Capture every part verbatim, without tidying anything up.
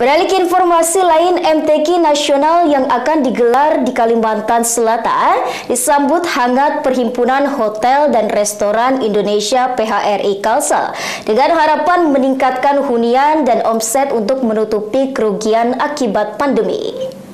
Beralih ke informasi lain, M T Q nasional yang akan digelar di Kalimantan Selatan disambut hangat Perhimpunan Hotel dan Restoran Indonesia P H R I Kalsel dengan harapan meningkatkan hunian dan omset untuk menutupi kerugian akibat pandemi.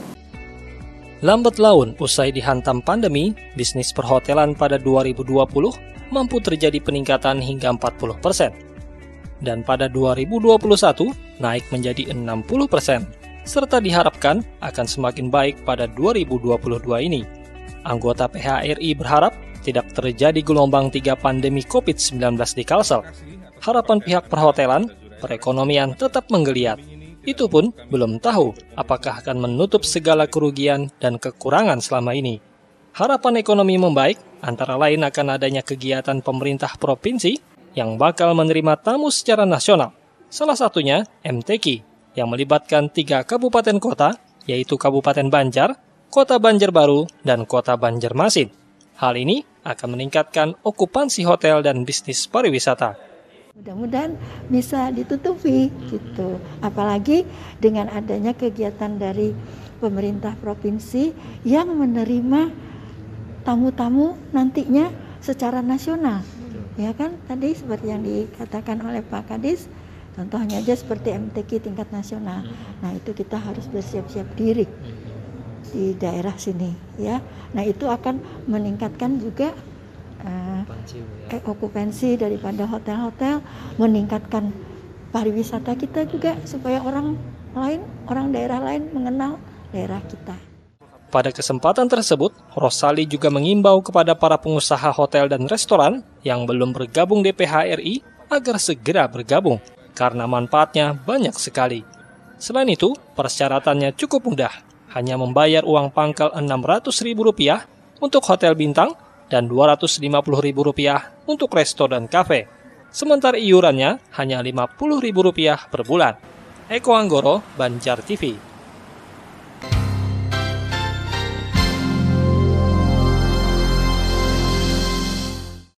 Lambat laun usai dihantam pandemi, bisnis perhotelan pada dua ribu dua puluh mampu terjadi peningkatan hingga empat puluh persen. Dan pada dua ribu dua puluh satu naik menjadi enam puluh persen, serta diharapkan akan semakin baik pada dua ribu dua puluh dua ini. Anggota P H R I berharap tidak terjadi gelombang tiga pandemi COVID sembilan belas di Kalsel. Harapan pihak perhotelan, perekonomian tetap menggeliat. Itu pun belum tahu apakah akan menutup segala kerugian dan kekurangan selama ini. Harapan ekonomi membaik antara lain akan adanya kegiatan pemerintah provinsi yang bakal menerima tamu secara nasional. Salah satunya M T Q yang melibatkan tiga kabupaten kota, yaitu Kabupaten Banjar, Kota Banjarbaru, dan Kota Banjarmasin. Hal ini akan meningkatkan okupansi hotel dan bisnis pariwisata. Mudah-mudahan bisa ditutupi gitu. Apalagi dengan adanya kegiatan dari pemerintah provinsi yang menerima tamu-tamu nantinya secara nasional. Ya kan, tadi seperti yang dikatakan oleh Pak Kadis, contohnya aja seperti M T Q tingkat nasional. Nah itu kita harus bersiap-siap diri di daerah sini, ya. Nah itu akan meningkatkan juga uh, okupansi daripada hotel-hotel, meningkatkan pariwisata kita juga supaya orang lain, orang daerah lain mengenal daerah kita. Pada kesempatan tersebut, Rosali juga mengimbau kepada para pengusaha hotel dan restoran yang belum bergabung di P H R I agar segera bergabung, karena manfaatnya banyak sekali. Selain itu, persyaratannya cukup mudah, hanya membayar uang pangkal enam ratus ribu rupiah untuk hotel bintang dan dua ratus lima puluh ribu rupiah untuk resto dan kafe. Sementara iurannya hanya lima puluh ribu rupiah per bulan. Eko Anggoro, Banjar T V.